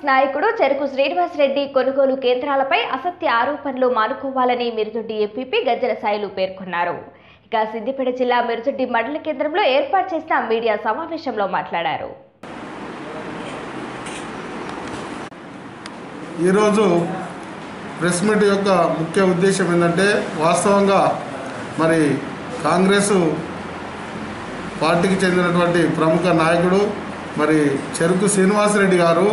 నాయకుడు చెరుకు శ్రీనివాస్ రెడ్డి కొనుగోలు కేంద్రాలపై అసత్య ఆరోపణలు మానుకోవాలని మిరుదొడ్డి ఎంపీపీ గజ్జల సాయిలు పేర్కొన్నారు. ఇక సిద్దిపేట జిల్లా మిరుదొడ్డి మండల కేంద్రంలో ఏర్పాటు చేసిన మీడియా సమావేశంలో మాట్లాడారు. ఈరోజు ప్రెస్ మీట్ యొక్క ముఖ్య ఉద్దేశం ఏంటంటే, వాస్తవంగా మరి కాంగ్రెస్ పార్టీకి చెందినటువంటి ప్రముఖ నాయకుడు మరి చెరుకు శ్రీనివాస్ రెడ్డి గారు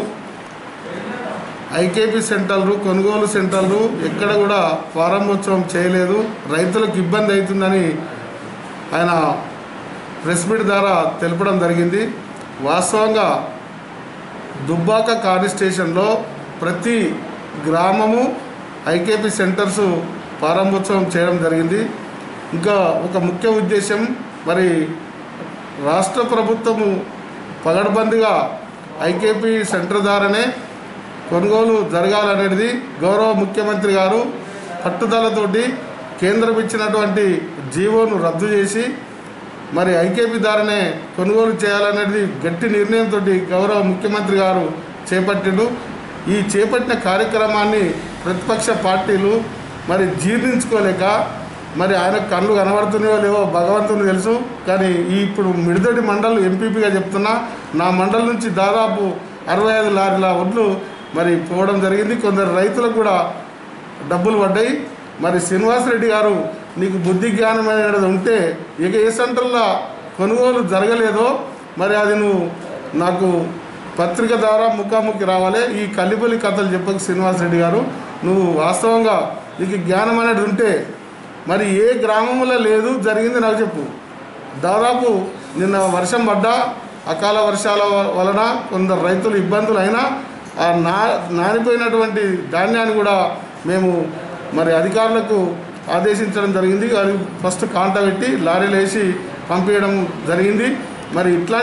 ఐకేపీ సెంటర్లు, కొనుగోలు సెంటర్లు ఎక్కడ కూడా ప్రారంభోత్సవం చేయలేదు, రైతులకు ఇబ్బంది అవుతుందని ఆయన ప్రెస్ మీట్ ద్వారా తెలపడం జరిగింది. వాస్తవంగా దుబ్బాక కాన్స్టిట్యూషన్లో ప్రతి గ్రామము ఐకేపీ సెంటర్స్ ప్రారంభోత్సవం చేయడం జరిగింది. ఇంకా ఒక ముఖ్య ఉద్దేశం, మరి రాష్ట్ర ప్రభుత్వము పగడ్బందీగా ఐకేపీ సెంటర్ ద్వారానే కొనుగోలు జరగాలనేది గౌరవ ముఖ్యమంత్రి గారు పట్టుదలతోటి కేంద్రం ఇచ్చినటువంటి జీవోను రద్దు చేసి మరి ఐకేపీ ద్వారానే కొనుగోలు చేయాలనేది గట్టి నిర్ణయంతో గౌరవ ముఖ్యమంత్రి గారు చేపట్టిండు. ఈ చేపట్టిన కార్యక్రమాన్ని ప్రతిపక్ష పార్టీలు మరి జీర్ణించుకోలేక, మరి ఆయన కళ్ళు కనబడుతున్నాయో లేవో భగవంతుని తెలుసు, కానీ ఇప్పుడు మిరుదొడ్డి మండల్ ఎంపీపీగా చెప్తున్నా, నా మండలం నుంచి దాదాపు 65 లారీల వడ్లు మరి పోవడం జరిగింది. కొందరు రైతులకు కూడా డబ్బులు పడ్డాయి. మరి శ్రీనివాస్ రెడ్డి గారు, నీకు బుద్ధి జ్ఞానం అనేది ఉంటే ఇక ఏ సెంటర్లో కొనుగోలు జరగలేదో మరి అది నువ్వు నాకు పత్రిక ద్వారా ముఖాముఖి రావాలి. ఈ కల్లిపల్లి కథలు చెప్పక శ్రీనివాస్ రెడ్డి గారు, నువ్వు వాస్తవంగా నీకు జ్ఞానం అనేది ఉంటే మరి ఏ గ్రామంలో లేదు జరిగింది నాకు చెప్పు. దాదాపు నిన్న వర్షం పడ్డా, అకాల వర్షాల వలన కొందరు రైతులు ఇబ్బందులు అయినా ఆ నానిపోయినటువంటి ధాన్యాన్ని కూడా మేము మరి అధికారులకు ఆదేశించడం జరిగింది. అది ఫస్ట్ కాంట పెట్టి లారీలు వేసి పంపించడం జరిగింది. మరి ఇట్లా